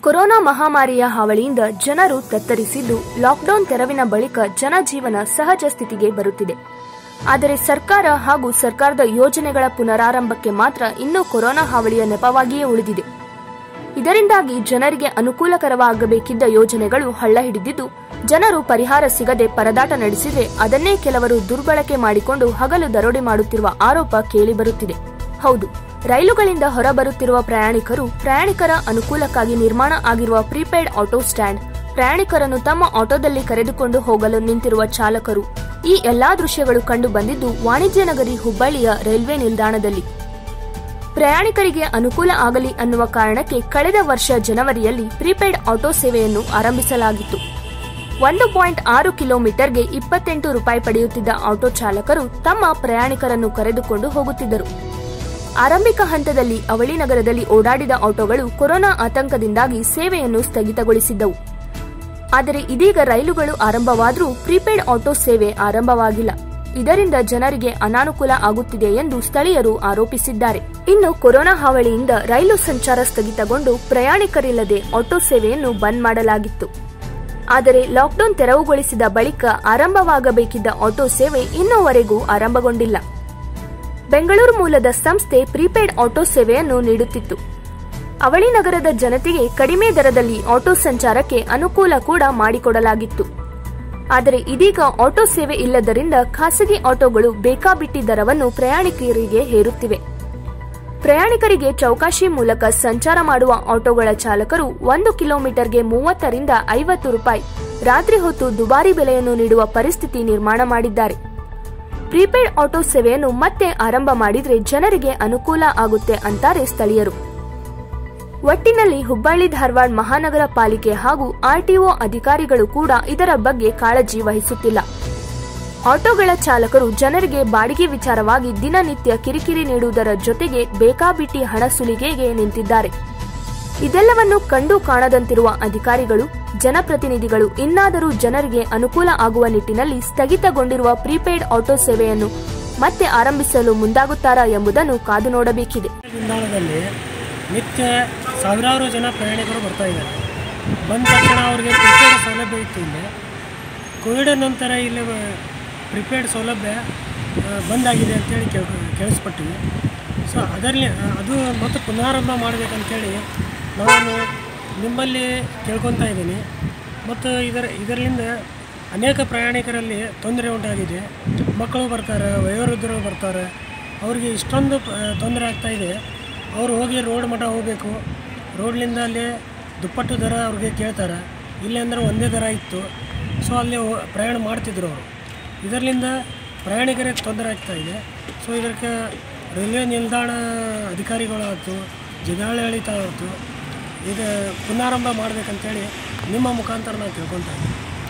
Corona ಮಹಾಮಾರಿಯ ಹಾವಳಿಯಿಂದ ಜನರು ತತ್ತರಿಸಿದ್ದು, lockdown ತೆರವಿನ ಬಳಿಕ ಜನಜೀವನ ಸಹಜ ಸ್ಥಿತಿಗೆ ಬರುತ್ತಿದೆ. ಆದರೆ ಸರ್ಕಾರ ಹಾಗೂ ಸರ್ಕಾರದ ಯೋಜನೆಗಳ ಪುನರಾರಂಭಕ್ಕೆ ಮಾತ್ರ ಇನ್ನೂ ಕೊರೋನಾ ಹಾವಳಿಯ ನೆಪವಾಗಿಯೇ ಉಳಿದಿದೆ. ಇದರಿಂದಾಗಿ ಜನರಿಗೆ ಅನುಕೂಲಕರವಾಗಬೇಕಿದ್ದ ಯೋಜನೆಗಳು ಹಳ್ಳ ಹಿಡಿದಿದ್ದು, ಜನರು ಪರಿಹಾರ ಸಿಗದೆ ಪರದಾಟ ನಡೆಸಿದರೆ ಅದನ್ನೇ ಕೆಲವರು ದುರ್ಬಳಕೆ ಮಾಡಿಕೊಂಡು ಹಗಲು ದರೋಡೆ ಮಾಡುತ್ತಿರುವ ಆರೋಪ ಕೇಳಿಬರುತ್ತಿದೆ. ಹೌದು, ರೈಲುಗಳಿಂದ ಹೊರಬರುತ್ತಿರುವ ಪ್ರಯಾಣಿಕರ ಅನುಕೂಲಕ್ಕಾಗಿ ನಿರ್ಮಾಣ ಆಗಿರುವ ಪ್ರೀಪೇಡ್ ಆಟೋ ಸ್ಟ್ಯಾಂಡ್, ಪ್ರಯಾಣಿಕರನ್ನು ತಮ್ಮ ಆಟೋದಲ್ಲಿ ಕರೆದುಕೊಂಡು ಹೋಗಲು ನಿಂತಿರುವ ಚಾಲಕರು, ಈ ಎಲ್ಲಾ ದೃಶ್ಯಗಳು ಕಂಡು ಬಂದಿದ್ದು ವಾಣಿಜ್ಯ ನಗರಿ ಹುಬ್ಬಳ್ಳಿಯ ರೈಲ್ವೆ ನಿಲ್ದಾಣದಲ್ಲಿ. ಪ್ರಯಾಣಿಕರಿಗೆ ಅನುಕೂಲ ಆಗಲಿ ಅನ್ನುವ ಕಾರಣಕ್ಕೆ ಕಳೆದ ವರ್ಷ ಜನವರಿಯಲ್ಲಿ ಪ್ರೀಪೇಡ್ ಆಟೋ ಸೇವೆಯನ್ನು ಆರಂಭಿಸಲಾಗಿತ್ತು. 1.6 ಕಿಲೋಮೀಟರ್ಗೆ 28 ರೂಪಾಯಿ ಪಡೆಯುತ್ತಿದ್ದ ಆಟೋ ಚಾಲಕರು ತಮ್ಮ ಪ್ರಯಾಣಿಕರನ್ನು ಕರೆದುಕೊಂಡು ಹೋಗುತ್ತಿದ್ದರು. ಆರಂಭಿಕ ಹಂತದಲ್ಲಿ ಅವಳಿ ನಗರದಲ್ಲಿ ಓಡಾಡಿದ ಆಟೋಗಳು ಕೊರೋನಾ ಆತಂಕದಿಂದಾಗಿ ಸೇವೆಯನ್ನು ಸ್ಥಗಿತಗೊಳಿಸಿದ್ದವು. ಆದರೆ ಇದೀಗ ರೈಲುಗಳು ಆರಂಭವಾದರೂ ಪ್ರೀಪೇಡ್ ಆಟೋ ಸೇವೆ ಆರಂಭವಾಗಿಲ್ಲ. ಇದರಿಂದ ಜನರಿಗೆ ಅನಾನುಕೂಲ ಆಗುತ್ತಿದೆ ಎಂದು ಸ್ಥಳೀಯರು ಆರೋಪಿಸಿದ್ದಾರೆ. ಇನ್ನು ಕೊರೋನಾ ಹಾವಳಿಯಿಂದ ರೈಲು ಸಂಚಾರ ಸ್ಥಗಿತಗೊಂಡು ಪ್ರಯಾಣಿಕರಿಲ್ಲದೆ ಆಟೋ ಸೇವೆಯನ್ನು ಬಂದ್ ಮಾಡಲಾಗಿತ್ತು. ಆದರೆ ಲಾಕ್ಡೌನ್ ತೆರವುಗೊಳಿಸಿದ ಬಳಿಕ ಆರಂಭವಾಗಬೇಕಿದ್ದ ಆಟೋ ಸೇವೆ ಇನ್ನೂವರೆಗೂ ಆರಂಭಗೊಂಡಿಲ್ಲ. ಬೆಂಗಳೂರು ಮೂಲದ ಸಂಸ್ಥೆ ಪ್ರೀಪೇಡ್ ಆಟೋ ಸೇವೆಯನ್ನು ನೀಡುತ್ತಿತ್ತು. ಅವಳಿ ನಗರದ ಜನತೆಗೆ ಕಡಿಮೆ ದರದಲ್ಲಿ ಆಟೋ ಸಂಚಾರಕ್ಕೆ ಅನುಕೂಲ ಕೂಡ ಮಾಡಿಕೊಡಲಾಗಿತ್ತು. ಆದರೆ ಇದೀಗ ಆಟೋ ಸೇವೆ ಇಲ್ಲದರಿಂದ ಖಾಸಗಿ ಆಟೋಗಳು ಬೇಕಾಬಿಟ್ಟಿ ದರವನ್ನು ಪ್ರಯಾಣಿಕರಿಗೆ ಹೇರುತ್ತಿವೆ. ಪ್ರಯಾಣಿಕರಿಗೆ ಚೌಕಾಶಿ ಮೂಲಕ ಸಂಚಾರ ಮಾಡುವ ಆಟೋಗಳ ಚಾಲಕರು 1 ಕಿಲೋಮೀಟರ್ಗೆ 30 ರಿಂದ 50 ರೂಪಾಯಿ ರಾತ್ರಿ ಹೊತ್ತು ದುಬಾರಿ ಬೆಲೆಯನ್ನು ನೀಡುವ ಪರಿಸ್ಥಿತಿ ನಿರ್ಮಾಣ ಮಾಡಿದ್ದಾರೆ. ಪ್ರೀಪೇಡ್ ಆಟೋ ಸೇವೆಯನ್ನು ಮತ್ತೆ ಆರಂಭ ಮಾಡಿದ್ರೆ ಜನರಿಗೆ ಅನುಕೂಲ ಆಗುತ್ತೆ ಅಂತಾರೆ ಸ್ಥಳೀಯರು. ಒಟ್ಟಿನಲ್ಲಿ ಹುಬ್ಬಳ್ಳಿ ಧಾರವಾಡ ಮಹಾನಗರ ಪಾಲಿಕೆ ಹಾಗೂ ಆರ್ಟಿಒ ಅಧಿಕಾರಿಗಳು ಕೂಡ ಇದರ ಬಗ್ಗೆ ಕಾಳಜಿ ವಹಿಸುತ್ತಿಲ್ಲ. ಆಟೋಗಳ ಚಾಲಕರು ಜನರಿಗೆ ಬಾಡಿಗೆ ವಿಚಾರವಾಗಿ ದಿನನಿತ್ಯ ಕಿರಿಕಿರಿ ನೀಡುವುದರ ಜೊತೆಗೆ ಬೇಕಾಬಿಟ್ಟಿ ಹಣ ಸುಲಿಗೆಗೆ ನಿಂತಿದ್ದಾರೆ. ಇದೆಲ್ಲವನ್ನು ಕಂಡು ಕಾಣದಂತಿರುವ ಅಧಿಕಾರಿಗಳು, ಜನಪ್ರತಿನಿಧಿಗಳು ಇನ್ನಾದರೂ ಜನರಿಗೆ ಅನುಕೂಲ ಆಗುವ ನಿಟ್ಟಿನಲ್ಲಿ ಸ್ಥಗಿತಗೊಂಡಿರುವ ಪ್ರೀಪೇಡ್ ಆಟೋ ಸೇವೆಯನ್ನು ಮತ್ತೆ ಆರಂಭಿಸಲು ಮುಂದಾಗುತ್ತಾರಾ ಎಂಬುದನ್ನು ಕಾದು ನೋಡಬೇಕಿದೆ. ನಿಲ್ದಾಣದಲ್ಲಿ ನಿತ್ಯ ಸಾವಿರಾರು ಜನ ಪ್ರಯಾಣಿಕರು ಬರ್ತಾ ಇದ್ದಾರೆ. ಬಂದ ತಕ್ಷಣ ಅವರಿಗೆ ಪ್ರಿಪೇಡ್ ಸೌಲಭ್ಯ ಇತ್ತು. ಇಲ್ಲಿ ಕೋವಿಡ್ ನಂತರ ಇಲ್ಲಿ ಪ್ರಿಪೇಡ್ ಸೌಲಭ್ಯ ಬಂದಾಗಿದೆ ಅಂತೇಳಿ ಕೇಳಿಸ್ಪಟ್ಟಿವಿ. ಸೊ ಅದರಲ್ಲಿ ಅದು ಮತ್ತೆ ಪುನರಾರಂಭ ಮಾಡಬೇಕಂತೇಳಿ ನಾನು ನಿಮ್ಮಲ್ಲಿ ಕೇಳ್ಕೊತಾ ಇದ್ದೀನಿ. ಮತ್ತು ಇದರಿಂದ ಅನೇಕ ಪ್ರಯಾಣಿಕರಲ್ಲಿ ತೊಂದರೆ ಉಂಟಾಗಿದೆ. ಮಕ್ಕಳು ಬರ್ತಾರೆ, ವಯೋವೃದ್ಧರು ಬರ್ತಾರೆ, ಅವರಿಗೆ ಇಷ್ಟೊಂದು ತೊಂದರೆ ಆಗ್ತಾಯಿದೆ. ಅವರು ಹೋಗಿ ರೋಡ್ ಮಟ್ಟ ಹೋಗಬೇಕು. ರೋಡ್ಲಿಂದ ಅಲ್ಲಿ ದುಪ್ಪಟ್ಟು ದರ ಅವ್ರಿಗೆ ಕೇಳ್ತಾರೆ. ಇಲ್ಲಿ ಅಂದರೆ ಒಂದೇ ದರ ಇತ್ತು. ಸೊ ಅಲ್ಲಿ ಪ್ರಯಾಣ ಮಾಡ್ತಿದ್ರು ಅವರು. ಇದರಿಂದ ಪ್ರಯಾಣಿಕರಿಗೆ ತೊಂದರೆ ಆಗ್ತಾಯಿದೆ. ಸೊ ಇದಕ್ಕೆ ರೈಲ್ವೆ ನಿಲ್ದಾಣ ಅಧಿಕಾರಿಗಳಾಯ್ತು, ಜಿಲ್ಲಾಡಳಿತ ಆಯಿತು, ಇದು ಪುನರಾರಂಭ ಮಾಡಬೇಕಂತೇಳಿ ನಿಮ್ಮ ಮುಖಾಂತರ ನಾನು ತಿಳ್ಕೊತಾ ಇದ್ದೀನಿ.